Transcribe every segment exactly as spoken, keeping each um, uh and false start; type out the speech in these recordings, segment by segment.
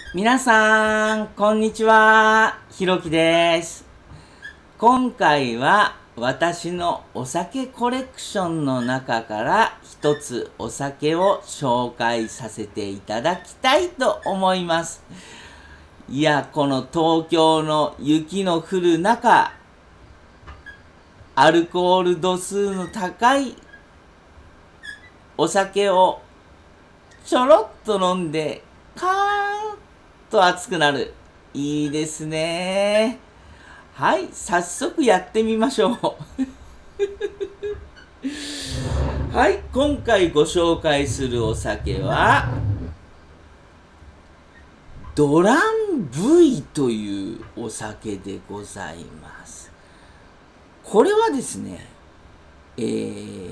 皆さん、こんにちは。ひろきです。今回は私のお酒コレクションの中から一つお酒を紹介させていただきたいと思います。いや、この東京の雪の降る中、アルコール度数の高いお酒をちょろっと飲んでカーンと熱くなる。いいですね。はい、早速やってみましょう。はい、今回ご紹介するお酒は、ドランブイというお酒でございます。これはですね、えー、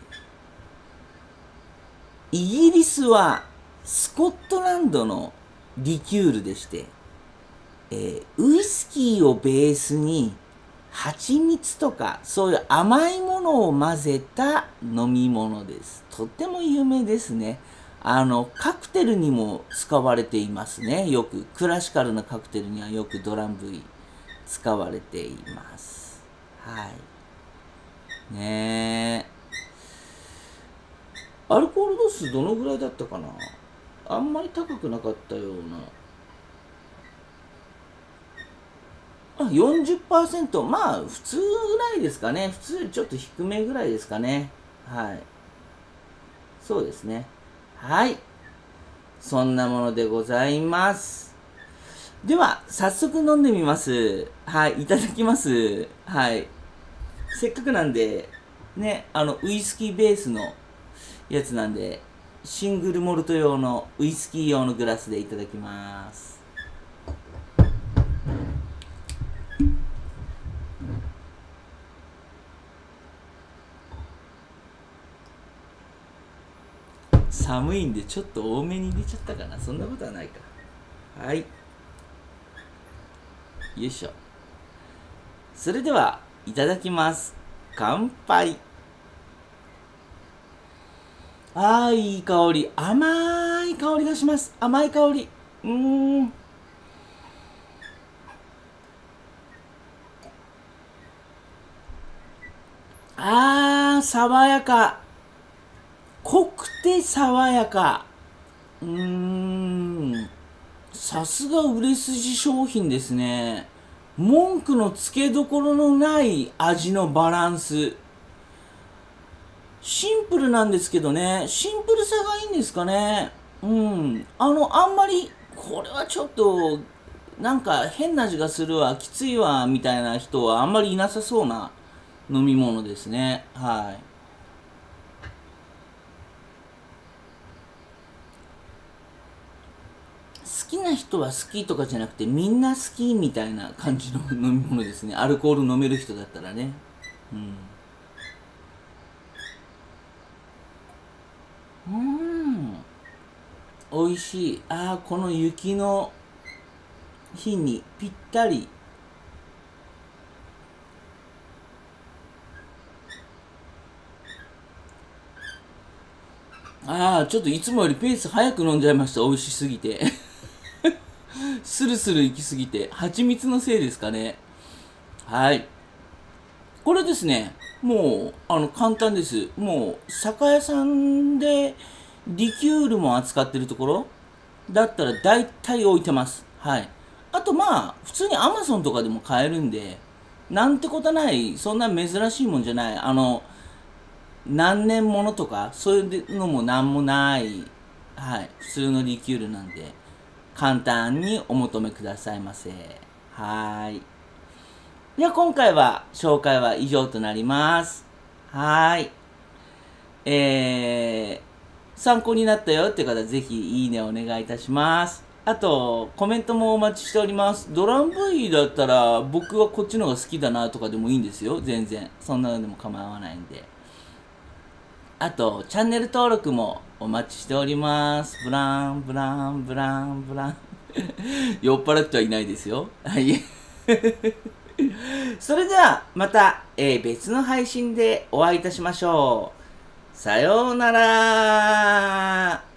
イギリスはスコットランドのリキュールでして、えー、ウイスキーをベースに蜂蜜とかそういう甘いものを混ぜた飲み物です。とっても有名ですね。あのカクテルにも使われていますね。よくクラシカルなカクテルにはよくドランブイ使われています。はいねえ。アルコール度数どのぐらいだったかな。あんまり高くなかったような。あ、よんじゅっパーセント。まあ、普通ぐらいですかね。普通よりちょっと低めぐらいですかね。はい。そうですね。はい。そんなものでございます。では、早速飲んでみます。はい。いただきます。はい。せっかくなんで、ね、あの、ウイスキーベースのやつなんで、シングルモルト用のウイスキー用のグラスでいただきます。寒いんでちょっと多めに入れちゃったかな。そんなことはないか。はい。よいしょ。それではいただきます。乾杯。あー、いい香り。甘い香りがします。甘い香り。うーん。あー、爽やか。濃くて爽やか。うーん。さすが売れ筋商品ですね。文句のつけどころのない味のバランス。シンプルなんですけどね、シンプルさがいいんですかね。うん。あの、あんまり、これはちょっと、なんか変な味がするわ、きついわ、みたいな人はあんまりいなさそうな飲み物ですね。はい。好きな人は好きとかじゃなくて、みんな好きみたいな感じの飲み物ですね。アルコール飲める人だったらね。うん。うーん。美味しい。ああ、この雪の日にぴったり。ああ、ちょっといつもよりペース早く飲んじゃいました。美味しすぎて。スルスル行きすぎて。蜂蜜のせいですかね。はい。これですね、もう、あの、簡単です。もう、酒屋さんでリキュールも扱ってるところだったら大体置いてます。はい。あとまあ、普通にアマゾンとかでも買えるんで、なんてことない、そんな珍しいもんじゃない。あの、何年ものとか、そういうのもなんもない、はい、普通のリキュールなんで、簡単にお求めくださいませ。はい。では今回は、紹介は以上となります。はい。えー、参考になったよって方、ぜひいいねお願いいたします。あと、コメントもお待ちしております。ドラン V だったら、僕はこっちの方が好きだなとかでもいいんですよ。全然。そんなのでも構わないんで。あと、チャンネル登録もお待ちしております。ブラン、ブラン、ブラン、ブラン。酔っ払ってはいないですよ。はい。それでは、また、えー別の配信でお会いいたしましょう。さようなら。